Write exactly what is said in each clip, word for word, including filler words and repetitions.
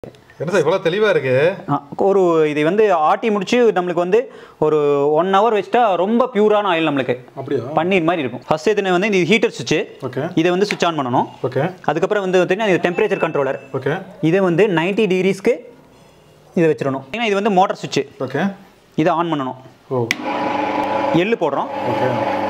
என்ன சார் இவ்வளவு தெளிவா இருக்கு. ஒரு இது வந்து ஆட்டி முடிச்சு நம்மளுக்கு வந்து ஒரு ஒன் ஹவர் வச்சுட்டா ரொம்ப பியூரான ஆயில் நம்மளுக்கு அப்படியே பன்னீர் மாதிரி இருக்கும். ஃபர்ஸ்ட் இதுல வந்து இந்த ஹீட்டர் சுவிட்ச். ஓகே. இதை வந்து சுவிட்ச் ஆன் பண்ணனும். ஓகே. அதுக்கு அப்புறம் வந்து பாத்தீங்கன்னா இது டெம்பரேச்சர் கண்ட்ரோலர். ஓகே. இதை வந்து நைன்டி டிகிரிஸ்க்கு இதை வச்சிரணும். ஏன்னா இது வந்து மோட்டார் சுவிட்ச். ஓகே. இதை ஆன் பண்ணனும். ஓ. எள்ளு போடுறோம். ஓகே.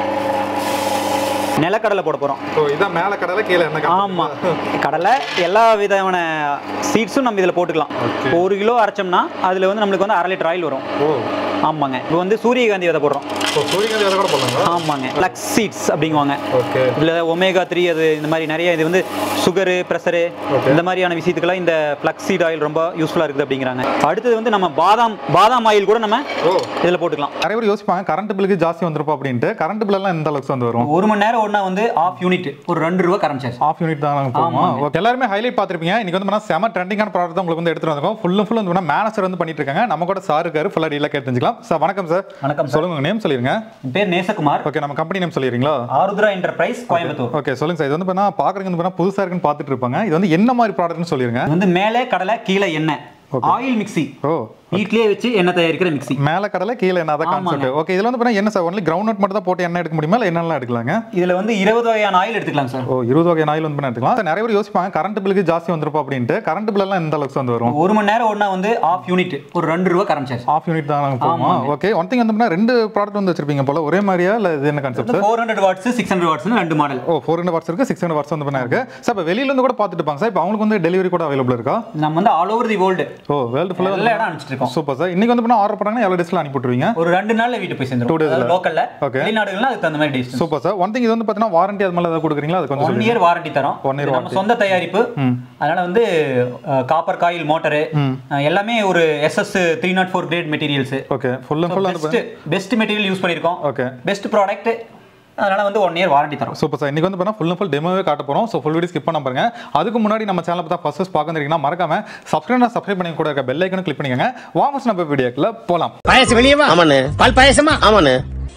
நிலக்கடலை போட போறோம். ஓ இத மேல கடலை கீழ என்ன கடலை? ஆமா. கடலை எல்லா விதமான சீட்ஸும் நம்ம இதல போட்டுக்கலாம். ஒரு கிலோ அரைச்சோம்னா அதுல வந்து நமக்கு வந்து அரை லிட்டர் ஆயில் வரும். ஓ ஆமாங்க. இப்போ வந்து சூரியகாந்தி விதை போடுறோம். ஓ சூரியகாந்தி விதை கூட போடலாமா? ஆமாங்க. ஃப்ளக்ஸ் சீட்ஸ் அப்படிங்குவாங்க. ஓகே. இதுல ஒமேகா த்ரீ அது இந்த மாதிரி நிறைய இது வந்து சுகர், பிரஷர் இந்த மாதிரியான விஷயத்துக்குலாம் இந்த ஃப்ளக்ஸ் சீட் ஆயில் ரொம்ப யூஸ்ஃபுல்லா இருக்குது அப்படிங்கறாங்க. அடுத்து வந்து நம்ம பாதாம் பாதாம் ஆயில் கூட நம்ம இதல போட்டுக்கலாம். நிறைய பேர் யோசிப்பாங்க கரண்ட் பில்லுக்கு ஜாஸ்தி வந்திருப்பா அப்படினு. கரண்ட் பில் எல்லாம் எந்த அளவுக்கு வந்து வரும்? ஒரு மணி நேரம் ஓடுனா வந்து half யூனிட் ஒரு ரெண்டு ரூபாய் கரண்ட் சார்ஜ். half யூனிட் தான் நாங்க போவோம். ஓகே. எல்லாரும் ஹைலைட் பாத்திருப்பீங்க. இன்னைக்கு வந்து நம்ம செம ட்ரெண்டிங்கான ப்ராடக்ட் தான் உங்களுக்கு வந்து எடுத்துட்டு வந்திருக்கோம். ஃபுல் அண்ட் ஃபுல் வந்து மேனேஜர் வந்து பண்ணிட்டு இருக்காங்க. நம்ம கூட சார் இருக்காரு. ஃபுல்லா டீலா கேட்டு தெரிஞ்சுக்கலாம். சார் வணக்கம் சார். வணக்கம் சார். சொல்லுங்க உங்க நேம் சொல்லிருங்க. என் பேர் நேசகுமார். ஓகே. நம்ம கம்பெனி நேம் சொல்லிறீங்களா? ஆருத்ரா என்டர்பிரைஸ் கோயம்புத்தூர். ஓகே சொல்லுங்க சார். இது வந்து பார்த்தா பாக்குறதுக்கு வந்து புதுசா இருக்குன்னு பார்த்துட்டு இருப்பாங்க. இது வந்து என்ன மாதிரி ப்ராடக்ட்னு சொல்லிருங்க. இது வந்து மேலே கடலை கீழே எண்ணெய் ஆயில் மிக்ஸி. ஓ வீட்லயே வச்சு எண்ணெய் தயாரிக்கிற மிக்ஸி. மேல கடலை கீழ எண்ணெய் அத கான்செப்ட். ஓகே. இதுல வந்து பார்த்தா என்ன சார் ஒன்லி கிரவுண்ட் நட் மட்டும் தான் போட்டு எண்ணெய் எடுக்க முடியுமா இல்ல என்னெல்லாம் எடுக்கலாங்க? இதுல வந்து இருபது வகையான ஆயில் எடுத்துக்கலாம் சார். ஓ இருபது வகையான ஆயில் வந்து எடுத்துக்கலாம். நிறைய பேர் யோசிப்பாங்க கரண்ட் பில்லுக்கு ஜாஸ்தி வந்திருப்பா அப்படினு. கரண்ட் பில் எல்லாம் எந்த அளவுக்கு வந்து வரும்? ஒரு மணி நேரம் ஓடுனா வந்து half யூனிட் ஒரு ரெண்டு ரூபாய் கரண்ட் சார்ஜ். half யூனிட் தான் நாங்க போவோம். ஓகே. ஒன் திங் வந்து ரெண்டு ப்ராடக்ட் வந்து வச்சிருப்பீங்க போல. ஒரே மாதிரியா இல்ல இது என்ன concept sir? four hundred watts six hundred watts னு ரெண்டு மாடல். ஓ four hundred watts இருக்கு six hundred watts வந்து பண்ணா இருக்கு. சார் இப்ப வெளியில இருந்து கூட பாத்துட்டு இருப்பாங்க சார். இப்போ அவங்களுக்கு வந்து டெலிவரி கூட அவேலபிள் இருக்கா? நம்ம வந்து ஆல் ஓவர் தி வேர்ல்ட். ஓ வேர்ல்ட் ஃபுல்லா எல்லா இடம் அனுப்பிச்சிட்டு இருக்கோம். Super sir. இன்னைக்கு வந்து பண்ணா ஆர்டர் பண்ணாங்கன்னா எவ்வளவு டேஸ்ல அனுப்பி விட்டுருவீங்க? ஒரு ரெண்டு நாள்ல வீட்டுக்கு போய் சேர்ந்துரும். லோக்கல்ல வெளிநாடுகள்ல அதுக்கு அந்த மாதிரி days. Super sir. One thing இது வந்து பார்த்தீங்கன்னா வாரண்டி அது மேல ஏதாவது கொடுக்குறீங்களா? அது கொஞ்சம் one year வாரண்டி தரோம். நம்ம சொந்த தயாரிப்பு. அதனால வந்து காப்பர் காயில் மோட்டார் எல்லாமே ஒரு SS three oh four grade materials. Okay. Full and full best best material use பண்ணிருக்கோம். ஓகே. Best product. அதனால வந்து one year வாரண்டி தரோம். Super sir. இன்னைக்கு வந்து பண்ணா ஃபுல் அண்ட் ஃபுல் டெமோவே காட்ட போறோம். சோ ஃபுல் வீடியோ ஸ்கிப் பண்ணாம பாருங்க. அதுக்கு முன்னாடி நம்ம சேனலை பார்த்தா ஃபர்ஸ்ட் பார்க்க வந்திருக்கீங்கன்னா மறக்காம சப்ஸ்கிரைப் சப்ஸ்கிரைப் பண்ணி கூட இருக்க பெல் ஐகானை கிளிக் பண்ணிக்கங்க. வாங்க நம்ம வீடியோக்குள்ள போலாம். பாயசம் வெளியவா? ஆமாண்ணே. பால் பாயசமா? ஆமாண்ணே.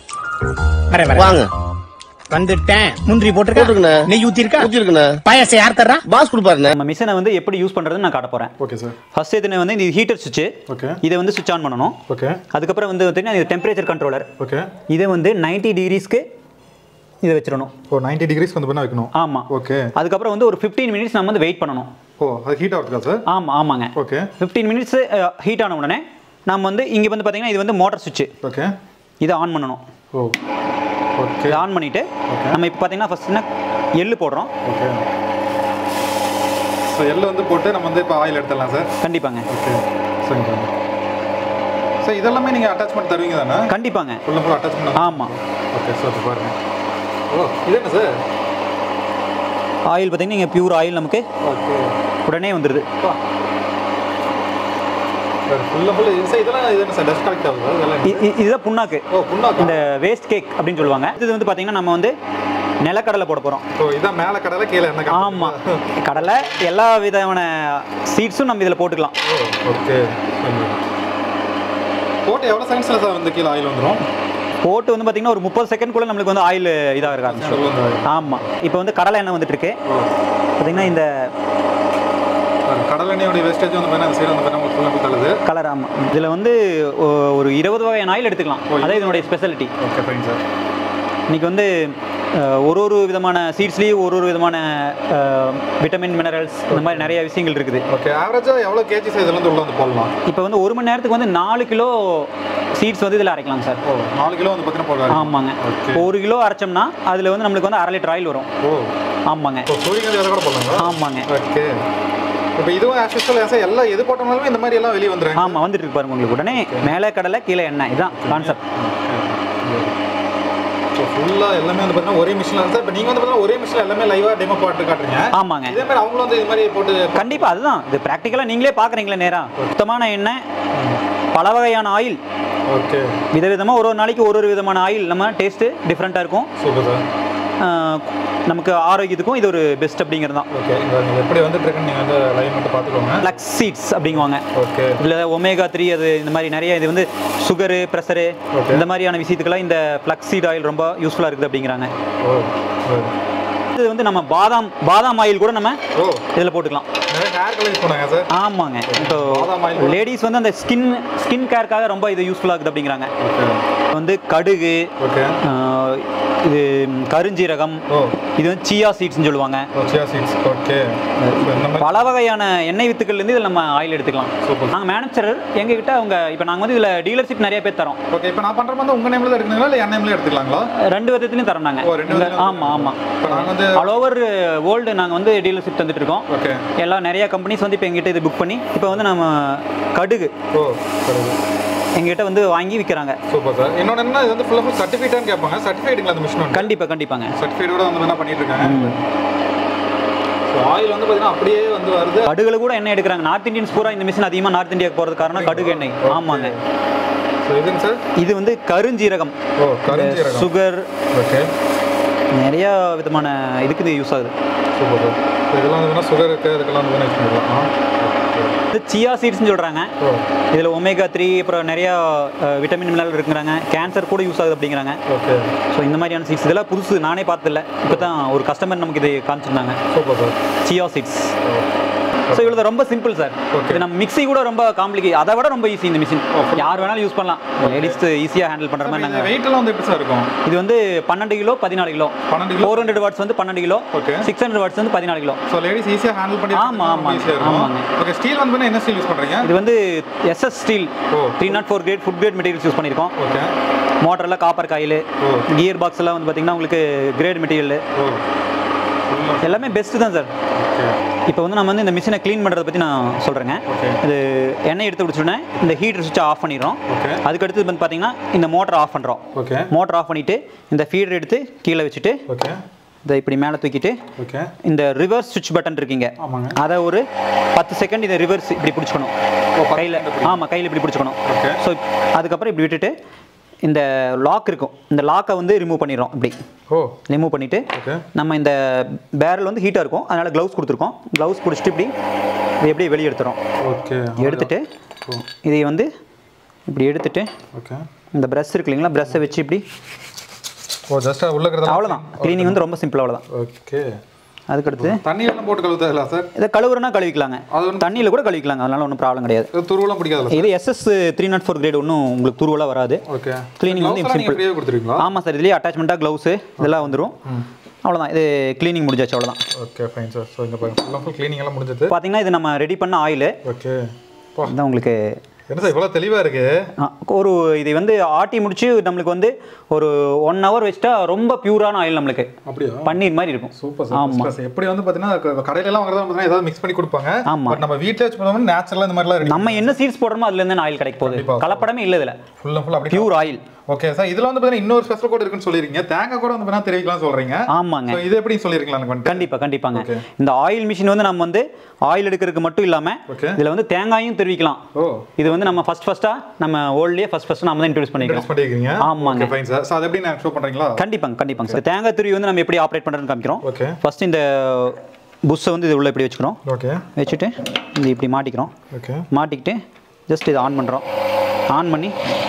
வரே வரே. வாங்க. வந்துட்டேன். முந்திரி போட்டுருக்கேன். நெய் ஊத்தி இருக்கா? ஊத்தி இருக்குண்ணே. பாயசம் யார் தரா? பாஸ் கொடுப்பாருண்ணே. நம்ம மிஷினை வந்து எப்படி யூஸ் பண்றதுன்னு நான் காட்ட போறேன். Okay sir. ஃபர்ஸ்ட் இதுல வந்து இந்த ஹீட்டர் சுவிட்ச். ஓகே. இதை வந்து சுவிட்ச் ஆன் பண்ணனும். ஓகே. அதுக்கு அப்புறம் வந்து பாத்தீங்கன்னா இது டெம்பரேச்சர் கண்ட்ரோலர். ஓகே. இதை வந்து ninety டிகிரிஸ்க்கு இதை வச்சிரணும். ஓ ninety டிகிரிஸ் வந்து பண்ண வைக்கணும். ஆமா. ஓகே. அதுக்கு அப்புறம் வந்து ஒரு fifteen மினிட்ஸ் நம்ம வந்து வெயிட் பண்ணனும். ஓ அது ஹீட் ஆகுதா சார்? ஆமா ஆமாங்க. ஓகே. fifteen மினிட்ஸ் ஹீட் ஆன உடனே நாம வந்து இங்க வந்து பாத்தீங்கன்னா இது வந்து மோட்டார் சுவிட்ச். ஓகே. இதை ஆன் பண்ணனும். ஓ ஓகே. இதை ஆன் பண்ணிட்டு நம்ம இப்போ பாத்தீங்கன்னா ஃபர்ஸ்ட்னா எள்ளு போடுறோம். ஓகே. சோ எள்ளு வந்து போட்டு நம்ம வந்து இப்போ ஆயில் எடுத்துடலாம் சார். கண்டிப்பாங்க. ஓகே. சரிங்க. சார் இதெல்லாம் நீங்க அட்டாச்மென்ட் தருவீங்க தானே? கண்டிப்பாங்க. Full full attachment. ஆமா. ஓகே சார் பாருங்க. ஓ இது என்ன சார்? ஆயில் பாத்தீங்கன்னா இங்க பியூர் ஆயில் நமக்கு ஓகே உடனே வந்துருது. சார் ஃபுல் ஃபுல் இது இதெல்லாம் இது என்ன சார் டஸ்ட் கலெக்ட் ஆகுது? இதெல்லாம் இதுதான் புண்ணாக்கு. ஓ புண்ணாக்கு. இந்த வேஸ்ட் கேக் அப்படினு சொல்லுவாங்க. இது வந்து பாத்தீங்கன்னா நம்ம வந்து நிலக்கடலை போட போறோம். ஓ இத மேல கடலை கீழ எண்ணெய். ஆமா. கடலை எல்லா விதமான சீட்ஸும் நம்ம இதல போட்டுக்கலாம். ஓகே. போட்டு எவ்வளவு செகண்ட்ஸ்ல சார் வந்து கீழ ஆயில் வந்துரும்? போட்டு வந்து பாத்தீங்கன்னா ஒரு முப்பது செகண்ட் குள்ள நமக்கு வந்து ஆயில் இதா இருக்காது. ஆமா. இப்போ வந்து கடலை எண்ணெய் வந்துட்டு இருக்கு. பாத்தீங்கன்னா இந்த கடலை எண்ணெயோட வேஸ்டேஜ் வந்து பாத்தீங்கன்னா சைடு வந்து பாத்தீங்கன்னா ஃபுல்லா தள்ளுது. கலர் ஆமா. இதுல வந்து ஒரு இருபது வகையான ஆயில் எடுத்துக்கலாம். அதே இதனுடைய ஸ்பெஷாலிட்டி. Okay fine sir. இன்னைக்கு வந்து ஒரு ஒரு விதமான சீட்ஸ்லயும் ஒரு ஒரு விதமான விட்டமின் மினரல்ஸ் இந்த மாதிரி நிறைய விஷயங்கள் இருக்குது. ஓகே. ஆவரேஜா எவ்வளவு கேஜி சைஸ்ல இருந்து உள்ள வந்து போடலாம்? இப்போ வந்து ஒரு மணி நேரத்துக்கு வந்து நாலு கிலோ சீட்ஸ் வந்து இதுல அரைக்கலாம் சார். ஓ நாலு கிலோ வந்து பாத்தீங்கன்னா போடலாம். ஆமாங்க. ஒரு கிலோ அரைச்சோம்னா அதுல வந்து நமக்கு வந்து அரை லிட்டர் ஆயில் வரும். ஓ ஆமாங்க. ஓ சூரியகாந்தி விதை கூட போடலாமா? ஆமாங்க. ஓகே. இப்போ இதுவும் ஆக்சுவலா ஏசா எல்லாம் எது போட்டனாலும் இந்த மாதிரி எல்லாம் வெளிய வந்துரும். ஆமா வந்துட்டு இருக்கு பாருங்க உங்களுக்கு. உடனே மேலே கடலை கீழ எண்ணெய் இதான் கான்செப்ட். சோ ஃபுல்லா எல்லாமே வந்து பாத்தீங்கன்னா ஒரே மிஷின்ல இருந்து இப்போ நீங்க வந்து பாத்தீங்கன்னா ஒரே மிஷின்ல எல்லாமே லைவா டெமோ போட்டு காட்டுறீங்க. ஆமாங்க. இதே மாதிரி அவங்களும் வந்து இந்த மாதிரி போட்டு கண்டிப்பா அதுதான். இது பிராக்டிகலா நீங்களே பாக்குறீங்களா நேரா. சுத்தமான எண்ணெய் பல வகையான ஆயில். ஓகே. விதவிதமா ஒரு ஒரு நாளைக்கு ஒரு ஒரு விதமான ஆயில் நம்ம டேஸ்ட் டிஃபரெண்டா இருக்கும். Super sir. நமக்கு ஆரோக்கியத்துக்கும் இது ஒரு பெஸ்ட் அப்படிங்கிறது தான். ஓகே. இங்க எப்படி வந்துட்டு இருக்குன்னு நீங்க வந்து லைவ் மட்டும் பாத்துக்கோங்க. ஃப்ளக்ஸ் சீட்ஸ் அப்படிங்குவாங்க. ஓகே. இதுல ஒமேகா த்ரீ அது இந்த மாதிரி நிறைய இது வந்து சுகர், பிரஷர் இந்த மாதிரியான விஷயத்துக்குலாம் இந்த ஃப்ளக்ஸ் சீட் ஆயில் ரொம்ப யூஸ்ஃபுல்லா இருக்குது அப்படிங்கறாங்க. ஓ. இது வந்து நம்ம பாதாம் பாதாம் ஆயில் கூட நம்ம இதல போட்டுக்கலாம். ஹேர்க்கு யூஸ் பண்ணுவாங்க சார். ஆமாங்க. இப்போ லேடிஸ் வந்து அந்த ஸ்கின் ஸ்கின் கேருக்காக ரொம்ப இது யூஸ்ஃபுல்லாக இருக்குது அப்படிங்கிறாங்க. வந்து கடுகு, இது கருஞ்சீரகம், இது வந்து சியா சீட்ஸ்னு சொல்லுவாங்க. பல வகையான எண்ணெய் வித்துக்கள்லேருந்து இதில் நம்ம ஆயில் எடுத்துக்கலாம். நாங்கள் மேனுஃபேக்சரர் எங்ககிட்ட அவங்க இப்போ நாங்கள் வந்து இதில் டீலர்ஷிப் நிறைய பேர் தரோம். ஓகே, இப்போ நான் பண்ணுற மாதிரி உங்கள் நேமில் இருக்குங்களா இல்லை என் நேமில் எடுத்துக்கலாங்களா? ரெண்டு விதத்துலையும் தரோம் நாங்கள். ஆமாம் ஆமாம். ஆல் ஓவர் வேர்ல்டு நாங்கள் வந்து டீலர்ஷிப் தந்துட்டு இருக்கோம். ஓகே, எல்லாம் நிறைய கம்பெனிஸ் வந்து இப்போ எங்கிட்ட இது புக் பண்ணி இப்போ வந்து நம்ம கடுகு எங்கிட்ட வந்து வாங்கி விற்கிறாங்க. Super sir. இன்னொன்று என்ன, இது வந்து ஃபுல்லாக சர்டிஃபிகேட்டான்னு கேட்பாங்க. சர்டிஃபைடுங்களா அந்த மிஷின்? கண்டிப்பாக கண்டிப்பாங்க. சர்டிஃபைடோட வந்து என்ன பண்ணிட்டு இருக்காங்க. ஆயில் வந்து பார்த்தீங்கன்னா அப்படியே வந்து வருது. கடுகுல கூட எண்ணெய் எடுக்கிறாங்க. நார்த் இந்தியன்ஸ் பூரா இந்த மிஷின் அதிகமாக நார்த் இந்தியாவுக்கு போகிறது காரணம் கடுகு எண்ணெய். ஆமாங்க. இதுங்க சார், இது வந்து கருஞ்சீரகம். ஓ, கருஞ்சீரகம். சுகர். ஓகே, நிறைய விதமான இதுக்கு இது யூஸ் ஆகுது. Super sir. இதெல்லாம் வந்து சுகர் இருக்குது, அதுக்கெல்லாம் வந்து யூஸ் பண்ணிக்கலாம். இது சியா சீட்ஸ்னு சொல்கிறாங்க. இதில் ஒமேகா த்ரீ அப்புறம் நிறையா விட்டமின் மினரல் இருக்குங்கிறாங்க. கேன்சர் கூட யூஸ் ஆகுது அப்படிங்கிறாங்க. ஓகே, ஸோ இந்த மாதிரியான சீட்ஸ் இதெல்லாம் புதுசு, நானே பார்த்ததில்ல. இப்போ தான் ஒரு கஸ்டமர் நமக்கு இது காமிச்சிருந்தாங்க. Super sir. Chia seeds. So இவ்வளோ ரொம்ப சிம்பிள் சார். இது நம்ம மிக்ஸி கூட ரொம்ப காம்ப்ளிகேட், அதை விட ரொம்ப ஈஸி இந்த மிஷின். யார் வேணாலும் யூஸ் பண்ணலாம். லேடிஸ் ஈஸியாக ஹேண்டில் பண்ணுற மாதிரி நாங்கள். வெயிட்லாம் வந்து எப்படி சார் இருக்கும்? இது வந்து பன்னெண்டு கிலோ பதினாலு கிலோ. பன்னெண்டு கிலோ ஃபோர் ஹண்ட்ரட் வாட்ஸ் வந்து பன்னெண்டு kilo. Okay, six hundred watts வந்து பதினாலு கிலோ. ஸோ லேடிஸ் ஈஸியாக ஹேண்டில் பண்ணி. ஆமாம் ஆமாம் ஆமாங்க. ஓகே, ஸ்டீல் வந்து என்ன ஸ்டீல் யூஸ் பண்ணுறீங்க? இது வந்து SS steel three nought four grade food grade materials use பண்ணியிருக்கோம். ஓகே, மோட்டரில் காப்பர் காயில், கியர் பாக்ஸ் எல்லாம் வந்து பார்த்தீங்கன்னா உங்களுக்கு கிரேட் மெட்டீரியல் எல்லாமே பெஸ்ட்டு தான் சார். இப்போ வந்து நம்ம வந்து இந்த மிஷினை க்ளீன் பண்ணுறதை பற்றி நான் சொல்கிறேங்க. இது எண்ணெய் எடுத்து பிடிச்சோடனே இந்த ஹீட்டர் சுவிட்சை ஆஃப் பண்ணிடுறோம். அதுக்கடுத்து வந்து பார்த்தீங்கன்னா இந்த மோட்டர் ஆஃப் பண்ணுறோம். ஓகே, மோட்டர் ஆஃப் பண்ணிவிட்டு இந்த ஃபீடர் எடுத்து கீழே வச்சுட்டு இதை இப்படி மேலே தூக்கிட்டு இந்த ரிவர்ஸ் சுவிட்ச் பட்டன் இருக்கீங்க, அதை ஒரு பத்து செகண்ட் இதை ரிவர்ஸ் இப்படி பிடிச்சிக்கணும் கையில். ஆமாம், கையில் இப்படி பிடிச்சிக்கணும். ஸோ அதுக்கப்புறம் இப்படி விட்டுட்டு இந்த லாக் இருக்கும், இந்த லாக்கை வந்து ரிமூவ் பண்ணிடுறோம். இப்படி ஓ ரிமூவ் பண்ணிவிட்டு நம்ம இந்த பேரல் வந்து ஹீட்டாக இருக்கும், அதனால் க்ளவுஸ் கொடுத்துருக்கோம். க்ளவுஸ் பிடிச்சிட்டு இப்படி இதை எப்படி வெளியே எடுத்துகிறோம். ஓகே, எடுத்துகிட்டு இதை வந்து இப்படி எடுத்துகிட்டு ஓகே இந்த ப்ரஷ் இருக்கு இல்லைங்களா, ப்ரஷ்ஷை வச்சு இப்படி ஓ ஜஸ்ட் உள்ள இருக்கிறது அவ்வளோதான். க்ளீனிங் வந்து ரொம்ப சிம்பிள், அவ்வளோதான். ஓகே, அதுக்கடுத்து தண்ணி எல்லாம் போட்டு கழுவுதா சார்? இதை கழுவுறனா கழுவிக்கலாங்க, தண்ணியில் கூட கழுவிக்கலாங்க, அதனால ஒன்றும் ப்ராப்ளம் கிடையாது. துருவெல்லாம் பிடிக்காது. இது SS three nought four grade, ஒன்றும் உங்களுக்கு துருவெல்லாம் வராது. ஓகே, க்ளீனிங் வந்து சிம்பிள். ஆமாம் சார், இதுலேயே அட்டாச்மெண்ட்டாக க்ளவுஸு இதெல்லாம் வந்துடும். அவ்வளோதான், இது க்ளீனிங் முடிஞ்சாச்சு, அவ்வளோதான். Okay fine sir. ஸோ இந்த ஃபுல் க்ளீனிங் எல்லாம் முடிஞ்சது. பார்த்தீங்கன்னா இது நம்ம ரெடி பண்ண ஆயில். ஓகே, இதான் உங்களுக்கு என்ன சார் இவ்வளோ தெளிவாக இருக்கு. ஒரு இதை வந்து ஆட்டி முடிச்சு நம்மளுக்கு வந்து ஒரு ஒன் ஹவர் வச்சுட்டா ரொம்ப பியூரான ஆயில் நம்மளுக்கு அப்படியே பன்னீர் மாதிரி இருக்கும். Super sir. ஆமாம், எப்படி வந்து பார்த்தீங்கன்னா கடையிலலாம் வாங்குறதா பார்த்தீங்கன்னா ஏதாவது மிக்ஸ் பண்ணி கொடுப்பாங்க. ஆமாம், நம்ம வீட்டில் வச்சு பண்ணோம்னா நேச்சுரலாக இந்த மாதிரிலாம் நம்ம என்ன சீட்ஸ் போடுறோமோ அதுலேருந்து ஆயில் கிடைக்க போகுது. கலப்படமே இல்லை இதில், ஃபுல் அண்ட் ஃபுல் அப்படி பியூர் ஆயில். ஓகே சார், இதுல வந்து பார்த்தீங்கன்னா இன்னொரு ஸ்பெஷல் கோட் இருக்குன்னு சொல்லிருக்கீங்க, தேங்காய் கூட வந்து பார்த்தீங்கன்னா தெரிவிக்கலாம் சொல்றீங்க. ஆமாங்க, இது எப்படி சொல்லிருக்கலாம்? கண்டிப்பா கண்டிப்பாங்க. இந்த ஆயில் மிஷின் வந்து நம்ம வந்து ஆயில் எடுக்கிறதுக்கு மட்டும் இல்லாம இதுல வந்து தேங்காயும் தெரிவிக்கலாம். இது வந்து நம்ம ஃபர்ஸ்ட் ஃபர்ஸ்டா நம்ம ஓல்ட்லயே ஃபர்ஸ்ட் ஃபர்ஸ்ட் நாம தான் இன்ட்ரோ듀ஸ் பண்ணிருக்கோம். பண்ணிருக்கீங்க. ஆமாங்க, ஃபைன் சார். சோ அது எப்படி நான் ஷோ பண்றீங்களா? கண்டிப்பாங்க கண்டிப்பாங்க சார். தேங்காய் துருவி வந்து நம்ம எப்படி ஆபரேட் பண்றதுன்னு காமிக்கிறோம். ஓகே, ஃபர்ஸ்ட் இந்த புஷ்ஷை வந்து இது உள்ள இப்படி வச்சுக்கிறோம். ஓகே, வச்சுட்டு இது இப்படி மாட்டிக்கிறோம். ஓகே, மாட்டிக்கிட்டு ஜஸ்ட் இதை ஆன் பண்றோம். ஆன் பண்ணி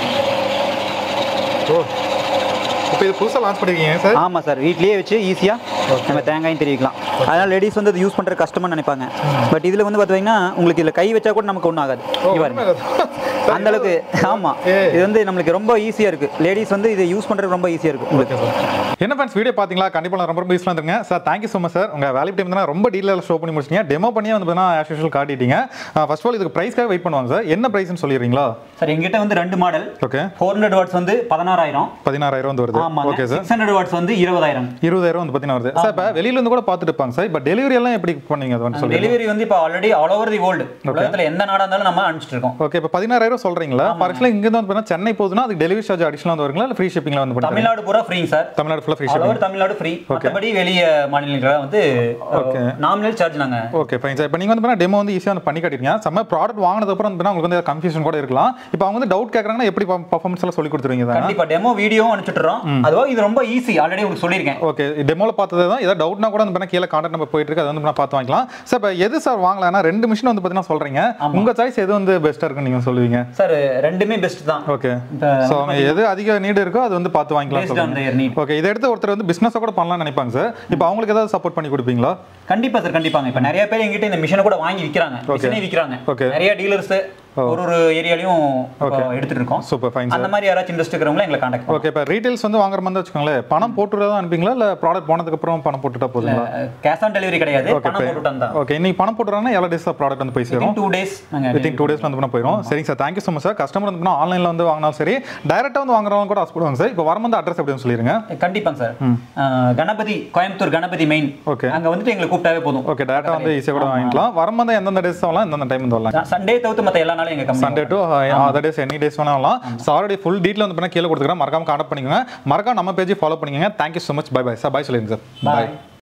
ஓ இப்போ இது புதுசாக லான்ச் பண்ணிருக்கீங்க சார்? ஆமாம் சார், வீட்லேயே வச்சு ஈஸியாக நம்ம தேங்காயும் தெரிவிக்கலாம். அதனால் லேடிஸ் வந்து அது யூஸ் பண்ணுற கஷ்டமாக நினைப்பாங்க. பட் இதில் வந்து பார்த்தீங்கன்னா உங்களுக்கு இதில் கை வச்சா கூட நமக்கு ஒன்றும் ஆகாது. அந்த அளவுக்கு. ஆமாம், இது வந்து நம்மளுக்கு ரொம்ப ஈஸியாக இருக்குது. லேடிஸ் வந்து இதை யூஸ் பண்ணுறது ரொம்ப ஈஸியாக இருக்கும் உங்களுக்கு. என்ன ஃப்ரெண்ட்ஸ், வீடியோ பார்த்தீங்களா? கண்டிப்பாக ரொம்ப ரொம்ப யூஸ்ஃபுல்லாக இருந்துங்க sir. Thank you so much sir. உங்கள் வேல்யூ டைம் தான் ரொம்ப டீட்டெயிலாக ஷோ பண்ணி முடிச்சிங்க. டெமோ பண்ணி வந்து பார்த்தீங்கன்னா ஆஸ் யூஷுவல் காட்டிட்டீங்க. ஃபர்ஸ்ட் ஆஃப் ஆல் இதுக்கு ப்ரைஸ்க்காக வெயிட் பண்ணுவாங்க சார். என்ன ப்ரைஸ்னு சொல்லிடுறீங்களா சார்? எங்கிட்ட வந்து ரெண்டு model. Okay, four hundred watts வந்து பதினாறாயிரம் பதினாறாயிரம் வந்து வருது. Okay sir. Six hundred watts வந்து இருபதாயிரம் இருபதாயிரம் வந்து பார்த்தீங்கன்னா வருது சார். இப்போ வெளியில இருந்து கூட பார்த்துட்டு இருப்பாங்க சார். இப்போ டெலிவரி எல்லாம் எப்படி பண்ணுவீங்க? அது வந்து சொல்லுங்க. டெலிவரி வந்து இப்போ already all over the world, உலகத்தில் எந்த நாடாக இருந்தாலும் நம்ம அனுப்பிச்சிட்டு இருக்கோம். ஓகே, இப்போ பதினாறாயிரம் சொல்றீங்களா? ஃபார் இங்க இருந்து வந்து சென்னை போகுதுன்னா அதுக்கு டெலிவரி சார்ஜ் அடிஷனல் வந்து வருங்களா இல்ல ஃப்ரீ ஷிப்பிங்ல வந்து பண்ணுவீங்க? தமிழ்நாடு பூரா ஃப்ரீ சார். தமிழ்நாடு ஃபுல்லா ஃப்ரீ ஷிப்பிங். தமிழ்நாடு ஃப்ரீ. மத்தபடி வெளிய மாநிலங்கள வந்து ஓகே நாமினல் சார்ஜ் நாங்க. Okay fine sir. இப்போ நீங்க வந்து டெமோ வந்து ஈஸியா பண்ணி காட்டிட்டீங்க. சம ப்ராடக்ட் வாங்குனதுக்கு அப்புறம் வந்து உங்களுக்கு வந்து கன்ஃபியூஷன் கூட இருக்கலாம். இப்போ அவங்க வந்து டவுட் கேக்குறாங்கன்னா எப்படி பெர்ஃபார்மன்ஸ் எல்லாம் சொல்லி கொடுத்துருவீங்க? கண்டிப்பா டெமோ வீடியோ அனுப்பிச்சிடுறோம். அதுவா இது ரொம்ப ஈஸி, ஆல்ரெடி உங்களுக்கு சொல்லிருக்கேன். ஓகே, டெமோல பார்த்தது தான். ஏதாவது டவுட்னா கூட வந்து கீழ கான்டாக்ட் நம்பர் போயிட்டு இருக்கு, அதை வந்து பார்த்து வாங்கிக்கலாம் சார். இப்போ எது சார் வாங்கலாம்? ஏன்னா ரெண்டு மிஷின் வந்து பார்த்தீங்கன்னா சொல்றீங்க, உங்க சாய்ஸ் எது வந்து பெஸ்ட்டாக இருக்குன்னு நீங்க சொல்லுவீங்க? சார் ரெண்டுமே பெஸ்ட் தான். ஓகே, ஸோ அவங்க எது அதிக நீடு இருக்கோ அது வந்து பார்த்து வாங்கிக்கலாம். ஓகே, இதை எடுத்து ஒருத்தர் வந்து பிஸ்னஸை கூட பண்ணலாம்னு நினைப்பாங்க சார். இப்போ அவங்களுக்கு ஏதாவது சப்போர்ட் பண்ணி கொடுப்பீங்களா? கண்டிப்பா சார், கண்டிப்பாங்க. இப்போ நிறைய பேர் எங்கிட்ட இந்த மிஷினை கூட வாங்கி விற்கிறாங்க, மிஷினே விற்கிறாங்க. நிறைய டீலர்ஸ் ஒரு ஒரு ஏரியாலையும் எடுத்துட்டு இருக்கோம். Super fine. அந்த மாதிரி யாராச்சும் இன்ட்ரெஸ்ட் இருக்கிறவங்கள எங்களை கான்டாக்ட் பண்ணுங்க. ஓகே, இப்போ ரீட்டைல்ஸ் வந்து வாங்குற மாதிரி வச்சுக்கோங்களேன், பணம் போட்டுறதா அனுப்பிங்களா இல்லை ப்ராடக்ட் போனதுக்கு அப்புறம் பணம் போட்டுட்டா போதுங்களா? கேஷ் ஆன் டெலிவரி கிடையாது, பணம் போட்டுட்டா தான். ஓகே, இன்னைக்கு பணம் போட்டுறாங்கன்னா எவ்வளோ டேஸ் ப்ராடக்ட் வந்து போய் சேரும்? டூ டேஸ் வித்தின் டூ டேஸ்ல வந்து பண்ண போயிடும். சரிங்க sir, thank you so much sir. Customer வந்து ஆன்லைனில் வந்து வாங்கினாலும் சரி, டைரெக்டாக வந்து வாங்குறவங்க கூட ஆசைப்படுவாங்க சார். இப்போ வரும்போது அட்ரஸ் எப்படின்னு சொல்லிடுங்க. கண்டிப்பாங்க sir. Ganapathi, Coimbatore Ganapathi main. Okay, அங்கே வந்துட்டு எங்களை கூப்பிட்டாவே போதும். ஓகே, டேரக்டாக வந்து ஈஸியாக கூட வாங்கிக்கலாம். வரும்போது எந்தெந்த டேஸ் வரலாம், எந்தெந்த டைம் வந்து வரலாம்? சண்டே தவிர்த்து மற்ற எல்லா நாளும் எங்க Sunday to other days any days வேணாலும். சாரி, ஃபுல் டீட்டெயில் வந்து கீழே கொடுத்துக்கிறேன், மறக்காம கான்டாக்ட் பண்ணிக்கோங்க. மறக்காம நம்ம பேஜை ஃபாலோ பண்ணிக்கோங்க. Thank you so much. Bye bye sir. Bye சொல்லிடுங்க சார். பாய்.